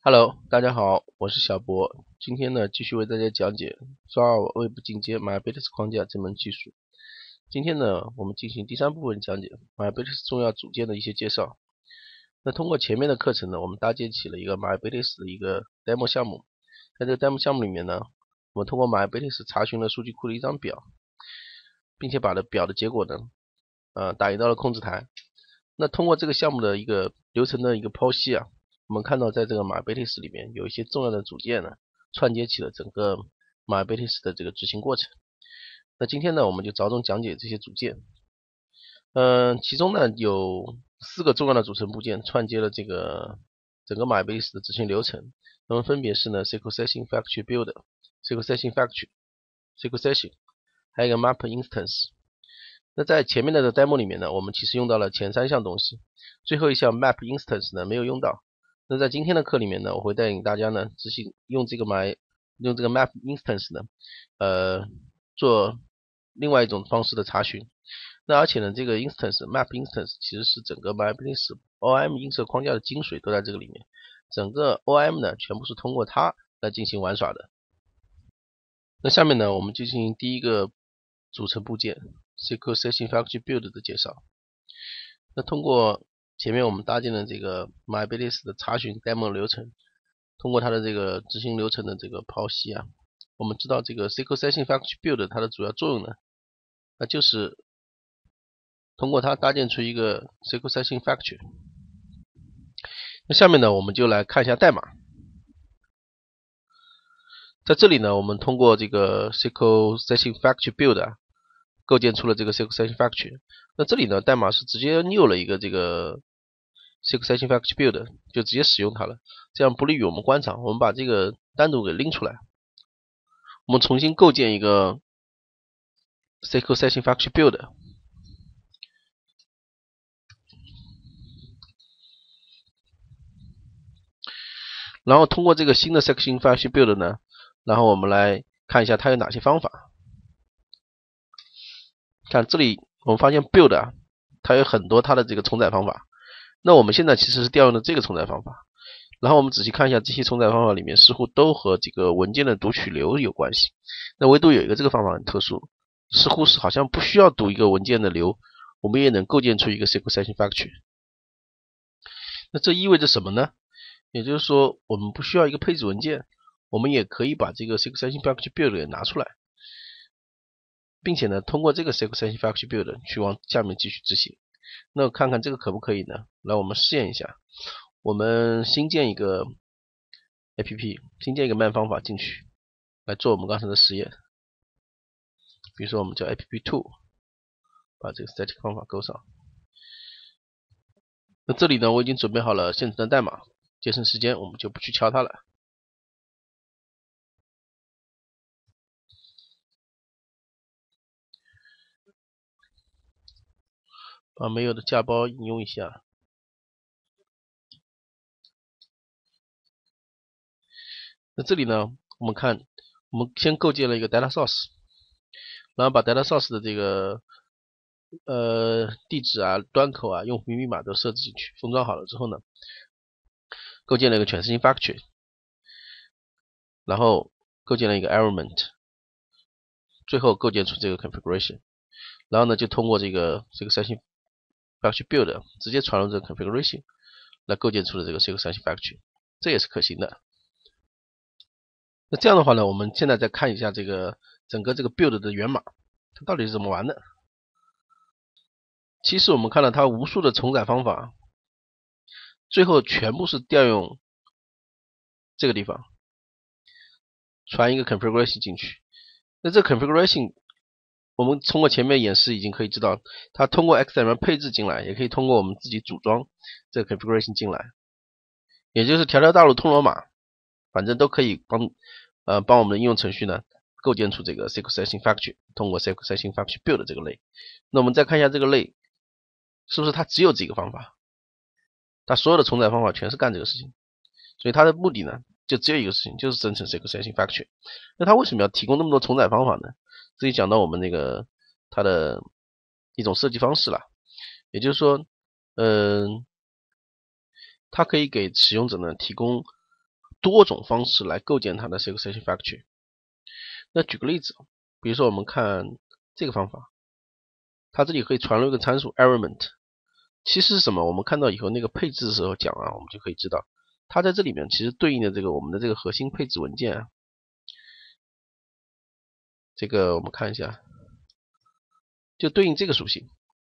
Hello，大家好，我是小博。今天呢，继续为大家讲解抓二位部进阶 MyAbility 框架这门技术。今天呢，我们进行第三部分讲解 MyAbility 重要组件的一些介绍。那通过前面的课程呢，我们搭建起了一个 MyAbility 的一个 demo 项目。在这个 demo 项目里面呢，我们通过 MyAbility 查询了数据库的一张表，并且把表的结果呢，打印到了控制台。那通过这个项目的一个流程的一个剖析啊，我们看到在这个 MyAbility 里面有一些重要的组件呢，串接起了整个 MyAbility 的这个执行过程。那今天呢，我们就着重讲解这些组件。其中呢有4个重要的组成部件串接了这个整个 MyAbility 的执行流程。那么分别是呢 SQL Session Factory Builder、SQL Session Factory、SQL Session， 还有一个 Map Instance。那在前面的 demo 里面呢，我们其实用到了前3项东西，最后一项 Map Instance 呢没有用到。那在今天的课里面呢，我会带领大家呢用这个 Map Instance 呢，做另外一种方式的查询。那而且呢，这个 Map Instance 其实是整个 MyAbility ORM 映射框架的精髓都在这个里面，整个 ORM 呢全部是通过它来进行玩耍的。那下面呢，我们就进行第一个组成部件 SQL Session Factory Build 的介绍。那通过前面我们搭建的这个 MyAbility 的查询 demo 流程，通过它的这个执行流程的这个剖析啊，我们知道这个 SQL Session Factory Build 它的主要作用呢，那就是通过它搭建出一个 SQL Session Factory。那下面呢，我们就来看一下代码。在这里呢，我们通过这个 SQL Session Factory Build 啊，构建出了这个 SQL Session Factory。那这里呢，代码是直接 new 了一个这个 SQL Session Factory Build， 就直接使用它了，这样不利于我们观察。我们把这个单独给拎出来，我们重新构建一个 SQL Session Factory Build。然后通过这个新的 Session Factory Build 呢，然后我们来看一下它有哪些方法。看这里，我们发现 Build 啊，它有很多它的这个重载方法。那我们现在其实是调用的这个重载方法。然后我们仔细看一下这些重载方法里面，似乎都和这个文件的读取流有关系。那唯独有一个这个方法很特殊，似乎是好像不需要读一个文件的流，我们也能构建出一个 SQL Session Factory。那这意味着什么呢？也就是说，我们不需要一个配置文件，我们也可以把这个 SQL Session Factory Build 给拿出来，并且呢，通过这个 SQL Session Factory Build 去往下面继续执行。那看看这个可不可以呢？来，我们试验一下。我们新建一个 APP， 新建一个慢方法进去，来做我们刚才的实验。比如说，我们叫 app2， 把这个 static 方法勾上。那这里呢，我已经准备好了现成的代码，节省时间，我们就不去敲它了。把没有的架包引用一下。那这里呢，我们看，我们先构建了一个 data source， 然后把 data source 的这个地址啊、端口啊、用户名密码都设置进去，封装好了之后呢，构建了一个Transition Factory， 然后构建了一个 element， 最后构建出这个 configuration， 然后呢就通过这个 Session Factory Build 直接传入这个 configuration 来构建出了这个 Session Factory， 这也是可行的。那这样的话呢，我们现在再看一下这个整个这个 build 的源码，它到底是怎么玩的。其实我们看到它无数的重载方法，最后全部是调用这个地方，传一个 configuration 进去。那这个 configuration 我们通过前面演示已经可以知道，它通过 XML 配置进来，也可以通过我们自己组装这个 configuration 进来，也就是条条大路通罗马，反正都可以帮我们的应用程序呢构建出这个 SQL Session Factory， 通过 SQL Session Factory Build 这个类。那我们再看一下这个类，是不是它只有这个方法？它所有的重载方法全是干这个事情，所以它的目的呢就只有一个事情，就是生成 SQL Session Factory。那它为什么要提供那么多重载方法呢？这里讲到我们那个它的一种设计方式了，也就是说，它可以给使用者呢提供多种方式来构建它的 SQL Session Factory。那举个例子，比如说我们看这个方法，它这里可以传入一个参数 element， 其实是什么？我们看到以后那个配置的时候讲啊，我们就可以知道，它在这里面其实对应的这个我们的这个核心配置文件啊，这个我们看一下，就对应这个属性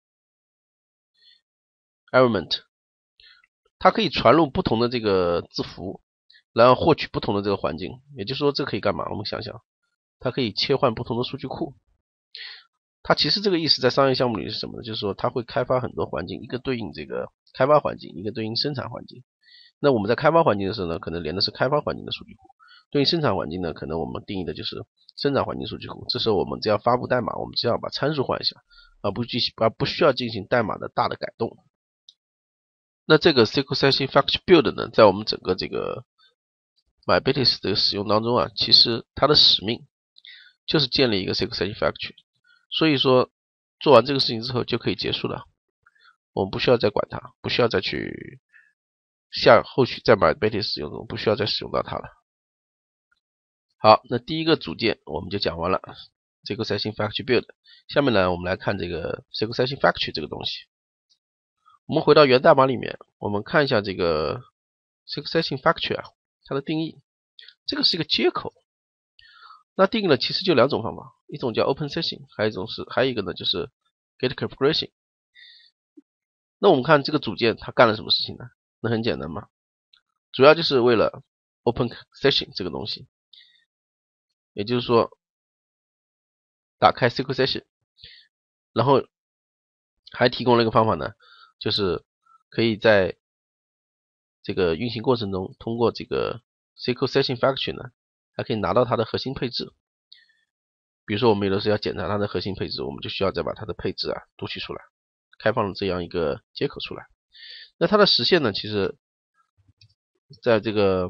element， 它可以传入不同的这个字符，然后获取不同的这个环境。也就是说，这可以干嘛？我们想想，它可以切换不同的数据库。它其实这个意思在商业项目里是什么呢？就是说它会开发很多环境，一个对应这个开发环境，一个对应生产环境。那我们在开发环境的时候呢，可能连的是开发环境的数据库；对应生产环境呢，可能我们定义的就是生产环境数据库。这时候我们只要发布代码，我们只要把参数换一下，而不需要进行代码的大的改动。那这个 SQL Session Factory Build 呢，在我们整个这个 MyBatis 的使用当中啊，其实它的使命就是建立一个 SQL Session Factory。所以说做完这个事情之后就可以结束了，我们不需要再管它，不需要再去后续在 MyBatis 使用中不需要再使用到它了。好，那第一个组件我们就讲完了 SQL Session Factory Build。下面呢，我们来看这个 SQL Session Factory 这个东西。我们回到源代码里面，我们看一下这个 SQL Session Factory 啊，它的定义。这个是一个接口，那定义了其实就两种方法，一种叫 Open Session， 还有一个呢就是 Get Configuration。那我们看这个组件它干了什么事情呢？那很简单嘛，主要就是为了 Open Session 这个东西，也就是说打开 SQL Session， 然后还提供了一个方法呢，就是可以在这个运行过程中通过这个 SQL Session Factory 呢，还可以拿到它的核心配置。比如说我们有的时候要检查它的核心配置，我们就需要再把它的配置啊读取出来，开放了这样一个接口出来。那它的实现呢，其实在这个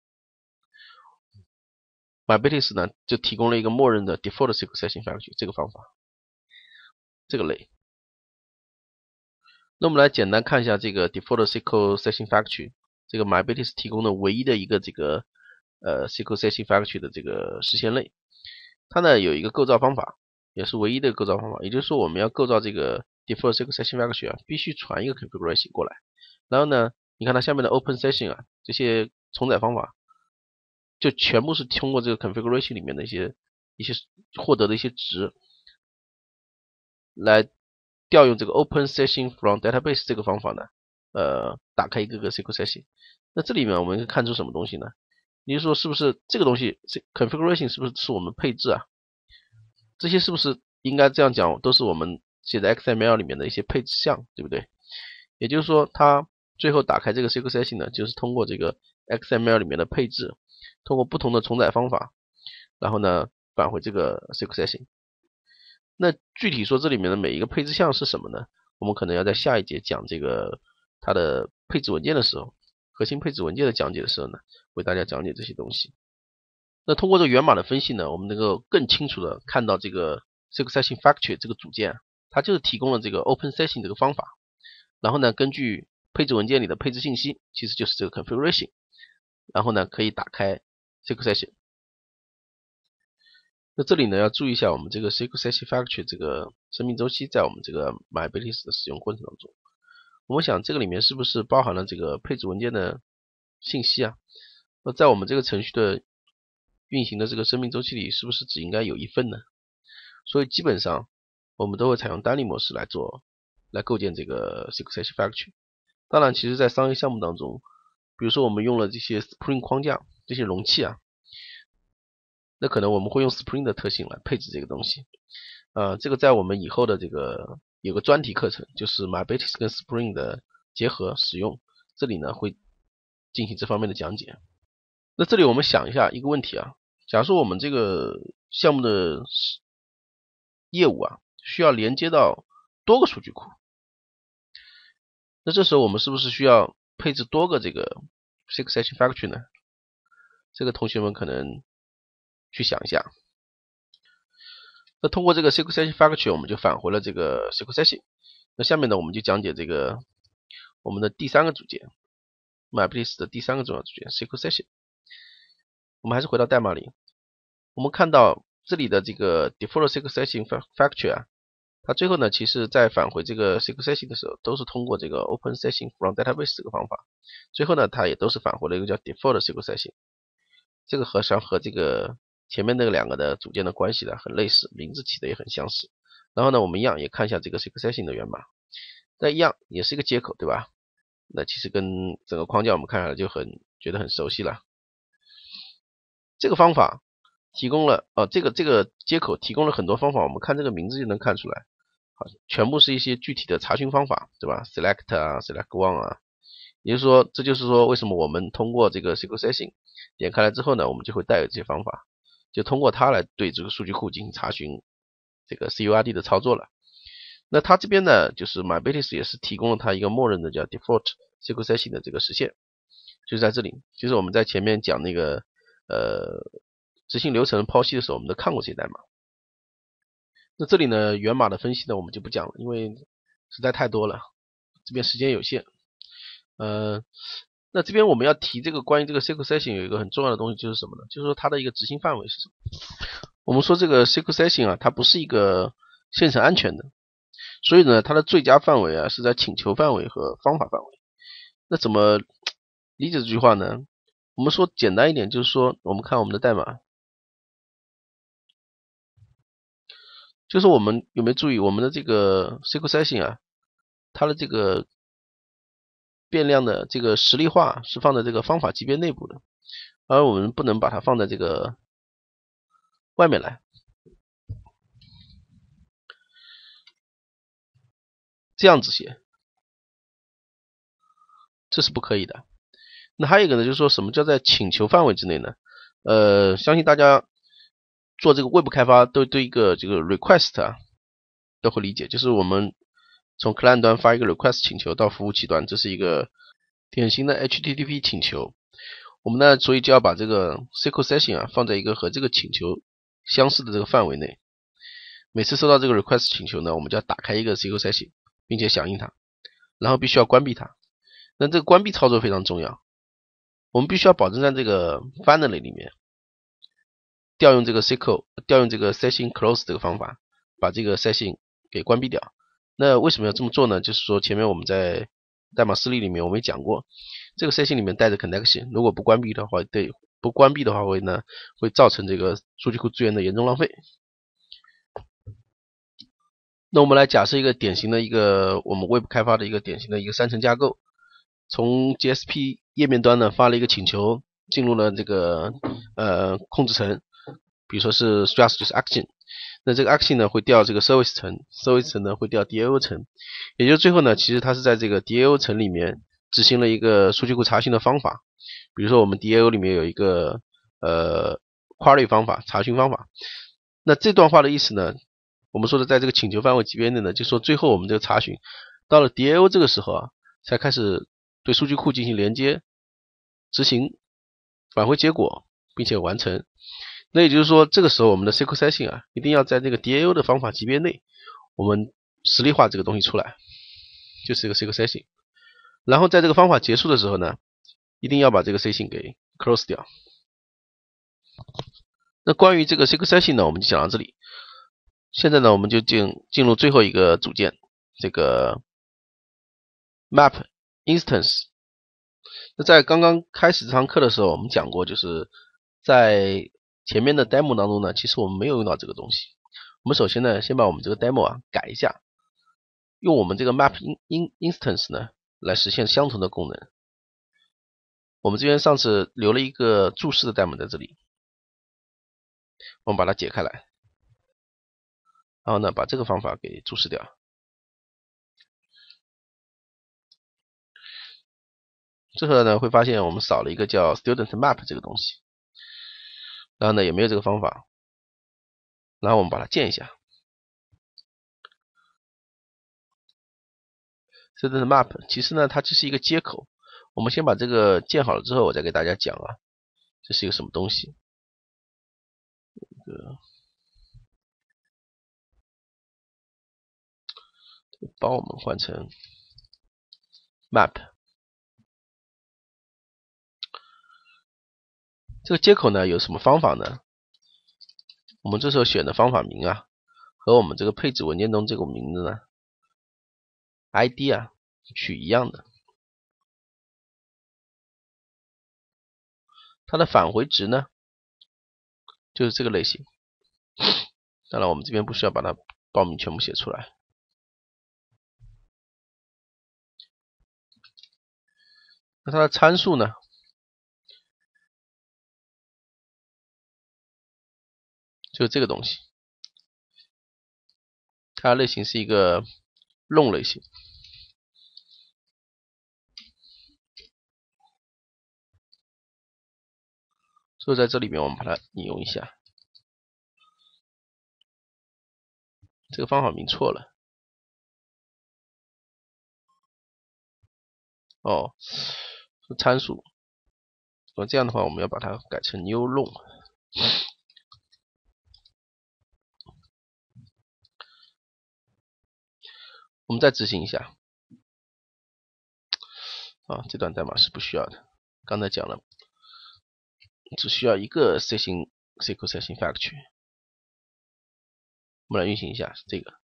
MyBatis 呢就提供了一个默认的 Default SQL Session Factory 这个方法，这个类。那我们来简单看一下这个 Default SQL Session Factory， 这个 MyBatis 提供的唯一的一个这个SQL Session Factory 的这个实现类。它呢有一个构造方法，也是唯一的构造方法，也就是说我们要构造这个 Default SQL Session Factory 啊，必须传一个 configuration 过来。然后呢，你看它下面的 Open Session 啊，这些重载方法就全部是通过这个 configuration 里面的一些获得的一些值，来调用这个 Open Session from Database 这个方法呢，打开一个个 SQL Session。那这里面我们可以看出什么东西呢？也就是说，是不是这个东西 configuration 是不是我们配置啊？这些是不是应该这样讲，都是我们写在 XML 里面的一些配置项，对不对？也就是说，它最后打开这个 SQL Session 呢，就是通过这个 XML 里面的配置，通过不同的重载方法，然后呢返回这个 SQL Session。那具体说这里面的每一个配置项是什么呢？我们可能要在下一节讲这个它的配置文件的时候，核心配置文件的讲解的时候呢，为大家讲解这些东西。那通过这个源码的分析呢，我们能够更清楚的看到这个 SQL Session Factory 这个组件，它就是提供了这个 Open Session 这个方法。然后呢，根据配置文件里的配置信息，其实就是这个 configuration， 然后呢可以打开 SQL Session。那这里呢要注意一下，我们这个 SQL Session Factory 这个生命周期在我们这个 MyBatis 的使用过程当中，我们想这个里面是不是包含了这个配置文件的信息啊？那在我们这个程序的运行的这个生命周期里，是不是只应该有一份呢？所以基本上我们都会采用单例模式来构建这个 SQL Session Factory。当然，其实在商业项目当中，比如说我们用了这些 Spring 框架这些容器啊，那可能我们会用 Spring 的特性来配置这个东西。这个在我们以后的这个有个专题课程，就是 MyBatis 跟 Spring 的结合使用，这里呢会进行这方面的讲解。那这里我们想一下一个问题啊，假如说我们这个项目的业务啊需要连接到多个数据库，那这时候我们是不是需要配置多个这个 SQL Session Factory 呢？这个同学们可能去想一下。那通过这个 SQL Session Factory 我们就返回了这个 SQL Session。那下面呢我们就讲解这个我们的第三个组件 MyBatis 的第三个重要组件 SQL Session。 我们还是回到代码里，我们看到这里的这个 default SQL session factory 啊，它最后呢，其实在返回这个 SQL session 的时候，都是通过这个 open session from database 这个方法。最后呢，它也都是返回了一个叫 default SQL session。这个和这个前面那个两个的组件的关系呢很类似，名字起的也很相似。然后呢，我们一样也看一下这个 SQL session 的源码，那一样也是一个接口，对吧？那其实跟整个框架我们看下来就觉得很熟悉了。这个方法提供了这个接口提供了很多方法，我们看这个名字就能看出来，全部是一些具体的查询方法，对吧 ？select 啊 ，select one 啊，也就是说，这就是说为什么我们通过这个 SQL session 点开来之后呢，我们就会带有这些方法，就通过它来对这个数据库进行查询这个 CURD 的操作了。那它这边呢，就是 MyBatis 也是提供了它一个默认的叫 default SQL session 的这个实现，就是在这里。其实我们在前面讲那个执行流程剖析的时候，我们都看过这些代码。那这里呢，源码的分析呢，我们就不讲了，因为实在太多了，这边时间有限。那这边我们要提这个关于这个 SQL session 有一个很重要的东西，就是什么呢？就是说它的一个执行范围是什么？我们说这个 SQL session 啊，它不是一个线程安全的，所以呢，它的最佳范围啊是在请求范围和方法范围。那怎么理解这句话呢？我们说简单一点，就是说我们看我们的代码，就是我们有没有注意我们的这个 SQL session 啊，它的这个变量的这个实例化是放在这个方法级别内部的，而我们不能把它放在这个外面来，这样子写，这是不可以的。那还有一个呢，就是说什么叫在请求范围之内呢？相信大家做这个外部开发都对一个这个 request 啊都会理解，就是我们从 client 端发一个 request 请求到服务器端，这是一个典型的 HTTP 请求。我们呢，所以就要把这个 SQL session 啊放在一个和这个请求相似的这个范围内。每次收到这个 request 请求呢，我们就要打开一个 SQL session， 并且响应它，然后必须要关闭它。那这个关闭操作非常重要，我们必须要保证在这个 finally 里面调用这个 SQL， 调用这个 session close 这个方法，把这个 session 给关闭掉。那为什么要这么做呢？就是说前面我们在代码示例里面我们也讲过，这个 session 里面带着 connection， 如果不关闭的话，会造成这个数据库资源的严重浪费。那我们来假设一个典型的我们 Web 开发的一个典型的3层架构，从 GSP 页面端呢发了一个请求，进入了这个控制层，比如说是 Struct 就是 Action， 那这个 Action 呢会调这个 Service 层 ，Service 层呢会调 DAO 层，也就是最后呢，其实它是在这个 DAO 层里面执行了一个数据库查询的方法，比如说我们 DAO 里面有一个query 方法，查询方法。那这段话的意思呢，我们说的在这个请求范围级别内呢，就说最后我们这个查询到了 DAO 这个时候啊，才开始对数据库进行连接、执行、返回结果，并且完成。那也就是说，这个时候我们的 SQL session 啊，一定要在这个 DAO 的方法级别内，我们实例化这个东西出来，就是这个 SQL session。然后在这个方法结束的时候呢，一定要把这个 session 给 close 掉。那关于这个 SQL session 呢，我们就讲到这里。现在呢，我们就进入最后一个组件，这个 map instance。那在刚刚开始这堂课的时候，我们讲过，就是在前面的 demo 当中呢，其实我们没有用到这个东西。我们首先呢，先把我们这个 demo 啊改一下，用我们这个 map instance 呢来实现相同的功能。我们这边上次留了一个注释的代码在这里，我们把它解开来，然后呢把这个方法给注释掉。这时呢会发现我们少了一个叫 student map 这个东西，然后呢也没有这个方法，然后我们把它建一下。student map 其实呢它只是一个接口，我们先把这个建好了之后，我再给大家讲啊，这是一个什么东西。帮我们换成 map。 这个接口呢有什么方法呢？我们这时候选的方法名啊，和我们这个配置文件中这个名字呢 ID 啊取一样的。它的返回值呢就是这个类型。当然我们这边不需要把它报名全部写出来。那它的参数呢就是这个东西，它的类型是一个 long 类型。所以在这里面我们把它引用一下。这个方法名错了。哦，是参数。这样的话我们要把它改成 new long。我们再执行一下。这段代码是不需要的，刚才讲了，只需要一个 SQL Session Factory。我们来运行一下这个，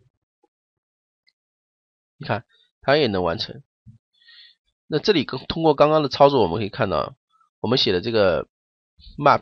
你看它也能完成。那这里通过刚刚的操作，我们可以看到，我们写的这个 map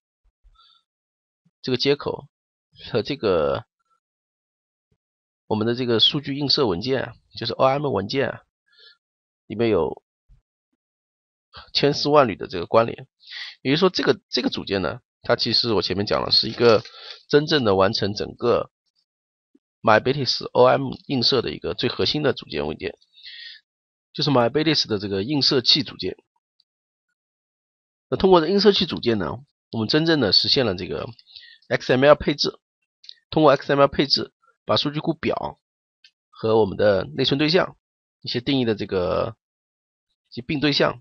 这个接口和这个我们的这个数据映射文件，就是 ORM 文件里面有千丝万缕的这个关联。也就是说，这个组件呢，它其实我前面讲了，是一个真正的完成整个 MyBatis ORM 映射的一个最核心的组件文件，就是 MyBatis 的这个映射器组件。那通过这映射器组件呢，我们真正的实现了这个 XML 配置。通过 XML 配置，把数据库表和我们的内存对象一些定义的这个并对象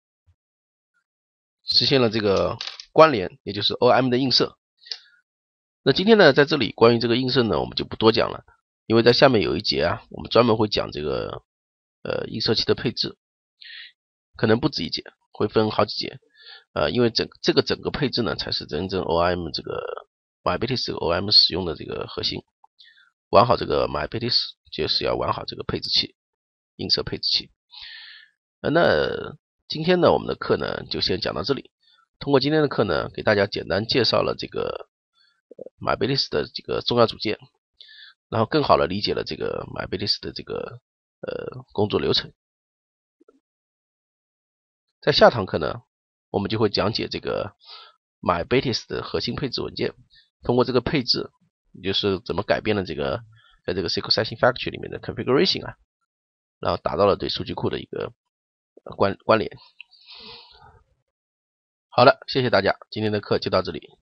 实现了这个关联，也就是 ORM 的映射。那今天呢，在这里关于这个映射呢，我们就不多讲了，因为在下面有一节啊，我们专门会讲这个映射器的配置，可能不止一节，会分好几节。因为整个配置呢，才是真正 ORM 这个 MyBatis 这个 ORM 使用的这个核心。玩好这个 MyBatis 就是要玩好这个配置器，映射配置器。那今天呢，我们的课呢就先讲到这里。通过今天的课呢，给大家简单介绍了这个MyBatis 的这个重要组件，然后更好的理解了这个 MyBatis 的这个工作流程。在下堂课呢，我们就会讲解这个 MyBatis 的核心配置文件，通过这个配置，也就是怎么改变了这个在这个 SQL Session Factory 里面的 configuration 啊，然后达到了对数据库的一个关联。好了，谢谢大家，今天的课就到这里。